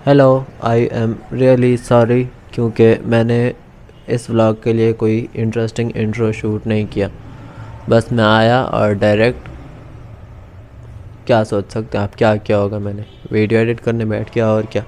Hello, I am really sorry क्योंकि मैंने इस व्लॉग के लिए कोई इंटरेस्टिंग इंट्रो शूट नहीं किया। बस मैं आया और डायरेक्ट, क्या सोच सकते हैं आप क्या क्या होगा, मैंने वीडियो एडिट करने बैठ गया और क्या।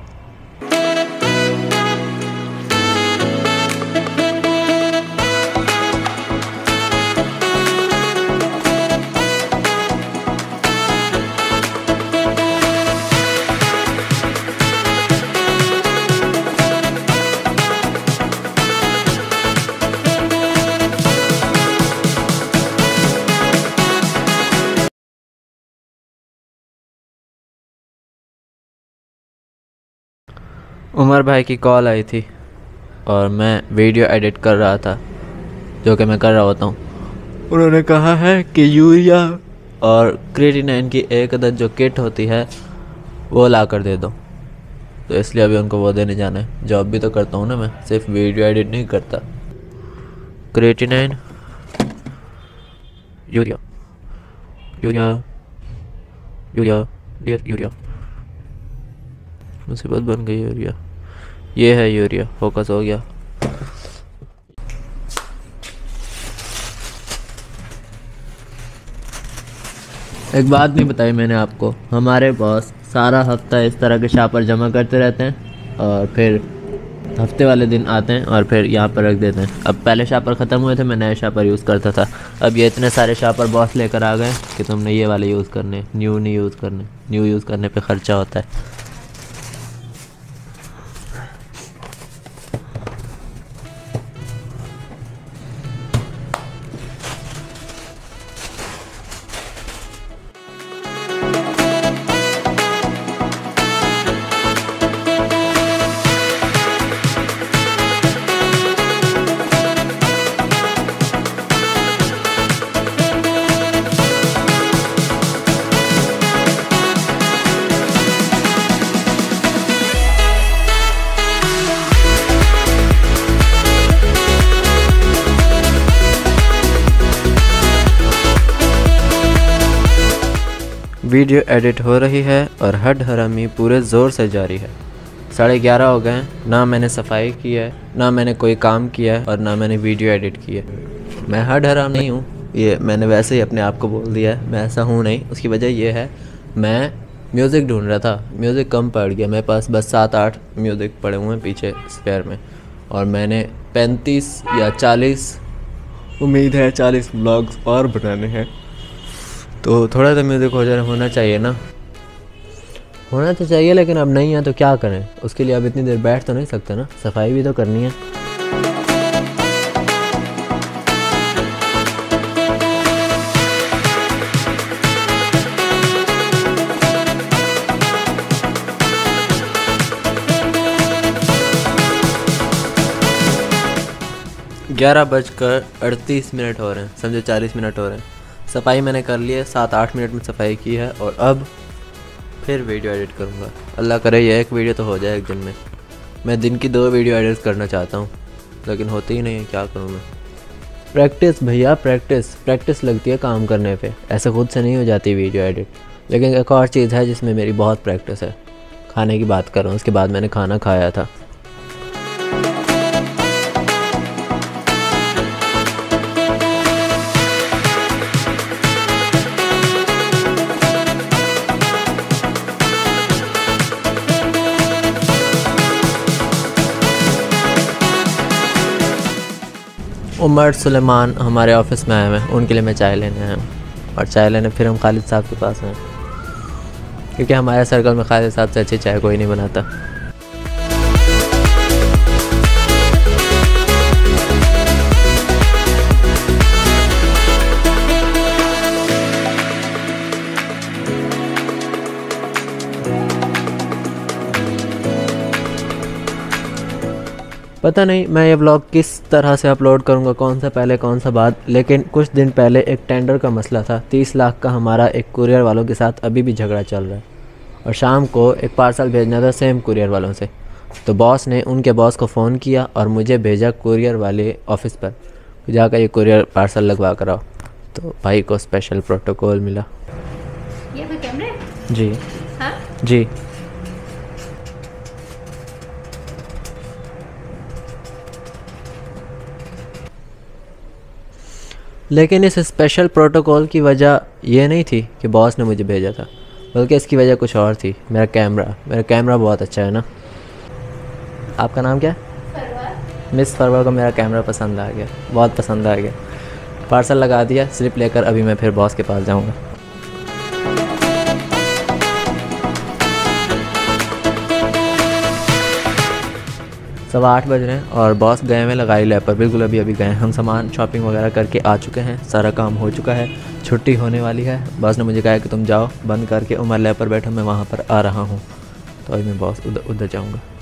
उमर भाई की कॉल आई थी और मैं वीडियो एडिट कर रहा था, जो कि मैं कर रहा होता हूँ। उन्होंने कहा है कि यूरिया और क्रिएटिनिन की एक अदद जो किट होती है वो ला कर दे दो, तो इसलिए अभी उनको वो देने जाना है। जॉब भी तो करता हूँ ना मैं, सिर्फ वीडियो एडिट नहीं करता। Creatinine, urea, urea, urea, urea, मुसीबत बन गई यूरिया। ये है यूरिया, फोकस हो गया। एक बात नहीं बताई मैंने आपको, हमारे बॉस सारा हफ्ता इस तरह के शापर जमा करते रहते हैं और फिर हफ्ते वाले दिन आते हैं और फिर यहाँ पर रख देते हैं। अब पहले शापर ख़त्म हुए थे, मैं नए शापर यूज़ करता था। अब ये इतने सारे शापर बॉस लेकर आ गए कि तुमने ये वाले यूज़ करने, न्यू नहीं यूज़ करने। न्यू यूज़ करने पे ख़र्चा होता है। वीडियो एडिट हो रही है और हड हरामी पूरे ज़ोर से जारी है। 11:30 हो गए हैं, ना मैंने सफाई की है, ना मैंने कोई काम किया है और ना मैंने वीडियो एडिट की है। मैं हड हराम नहीं हूँ, ये मैंने वैसे ही अपने आप को बोल दिया है। मैं ऐसा हूँ नहीं। उसकी वजह ये है, मैं म्यूज़िक ढूंढ रहा था, म्यूज़िक कम पड़ गया मेरे पास। बस 7-8 म्यूज़िक पड़े हुए हैं पीछे स्पेयर में, और मैंने 35 या 40, उम्मीद है 40 व्लॉग्स और बनाने हैं। तो थोड़ा तो म्यूज़िक होना चाहिए ना, होना तो चाहिए, लेकिन अब नहीं है तो क्या करें। उसके लिए अब इतनी देर बैठ तो नहीं सकते ना, सफाई भी तो करनी है। ग्यारह 11:38 हो रहे हैं, समझो 40 मिनट हो रहे हैं। सफाई मैंने कर ली है, 7-8 मिनट में सफाई की है, और अब फिर वीडियो एडिट करूँगा। अल्लाह करे ये एक वीडियो तो हो जाए एक दिन में। मैं दिन की 2 वीडियो एडिट करना चाहता हूँ, लेकिन होती ही नहीं है, क्या करूँ मैं। प्रैक्टिस भैया, प्रैक्टिस लगती है काम करने पे, ऐसे खुद से नहीं हो जाती वीडियो एडिट। लेकिन एक और चीज़ है जिसमें मेरी बहुत प्रैक्टिस है, खाने की बात कर रहा हूँ। उसके बाद मैंने खाना खाया था। उमर सुलेमान हमारे ऑफिस में आए हुए हैं, उनके लिए मैं चाय लेने आया हूँ। और चाय लेने फिर हम खालिद साहब के पास हैं, क्योंकि हमारे सर्कल में खालिद साहब से अच्छी चाय कोई नहीं बनाता। पता नहीं मैं ये व्लॉग किस तरह से अपलोड करूँगा, कौन सा पहले कौन सा बाद। लेकिन कुछ दिन पहले एक टेंडर का मसला था, 30 लाख का। हमारा एक कुरियर वालों के साथ अभी भी झगड़ा चल रहा है, और शाम को एक पार्सल भेजना था सेम कुरियर वालों से। तो बॉस ने उनके बॉस को फ़ोन किया और मुझे भेजा कुरियर वाले ऑफिस पर, जाकर ये कुरियर पार्सल लगवा कर आओ। तो भाई को स्पेशल प्रोटोकॉल मिला। ये कोई कैमरे? जी हाँ जी। लेकिन इस स्पेशल प्रोटोकॉल की वजह ये नहीं थी कि बॉस ने मुझे भेजा था, बल्कि इसकी वजह कुछ और थी। मेरा कैमरा बहुत अच्छा है ना। आपका नाम क्या है? मिस फरवर को मेरा कैमरा पसंद आ गया, बहुत पसंद आ गया। पार्सल लगा दिया, स्लिप लेकर अभी मैं फिर बॉस के पास जाऊंगा। सवा 8 बज रहे हैं और बॉस गए हुए लगाई लैब पर, बिल्कुल अभी गए। हम सामान शॉपिंग वगैरह करके आ चुके हैं, सारा काम हो चुका है, छुट्टी होने वाली है। बॉस ने मुझे कहा कि तुम जाओ, बंद करके उमर लैब पर बैठो, मैं वहाँ पर आ रहा हूँ। तो अभी मैं बॉस उधर जाऊँगा।